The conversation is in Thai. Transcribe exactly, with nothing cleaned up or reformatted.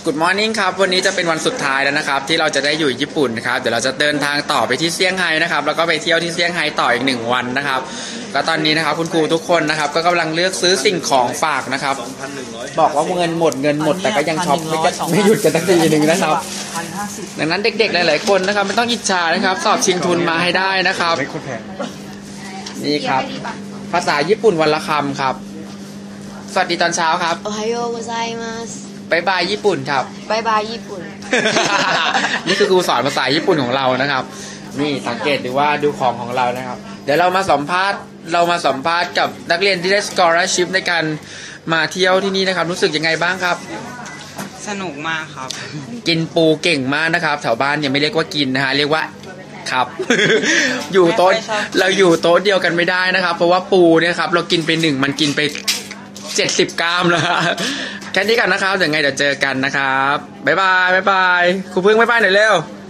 Good morning ครับวันนี้จะเป็นวันสุดท้ายแล้วนะครับที่เราจะได้อยู่ญี่ปุ่นนะครับเดี๋ยวเราจะเดินทางต่อไปที่เซี่ยงไฮ้นะครับแล้วก็ไปเที่ยวที่เซี่ยงไฮ้ต่ออีกหนึ่งวันนะครับก็ตอนนี้นะครับคุณครูทุกคนนะครับก็กำลังเลือกซื้อสิ่งของฝากนะครับบอกว่าเงินหมดเงินหมดแต่ก็ยังช็อปไม่ไม่หยุดกันสักทีหนึ่งนะครับดังนั้นเด็กๆหลายๆคนนะครับไม่ต้องอิจฉานะครับสอบชิงทุนมาให้ได้นะครับนี่ครับภาษาญี่ปุ่นวันละคำครับสวัสดีตอนเช้าครับโอไฮโอโกไซมัสบายบายญี่ปุ่นครับบายบายญี่ปุ่นนี่คือครูสอนภาษาญี่ปุ่นของเรานะครับนี่สังเกตดูว่าดูของของเรานะครับเดี๋ยวเรามาสัมภาษณ์เรามาสัมภาษณ์กับนักเรียนที่ได้ scholarship ในการมาเที่ยวที่นี่นะครับรู้สึกยังไงบ้างครับสนุกมากครับกินปูเก่งมากนะครับแถวบ้านยังไม่เรียกว่ากินนะฮะเรียกว่าครับ อยู่โต๊ะเราอยู่โต๊ะเดียวกันไม่ได้นะครับเพราะว่าปูเนี่ยครับเรากินไปหนึ่งมันกินไปเจ็ดสิบกรัมแล้วแค่นี้กันนะครับเดี๋ยวไงเดี๋ยวเจอกันนะครับบ๊ายบายบ๊ายบายครูพึ่งบ๊ายบายหน่อยเร็ว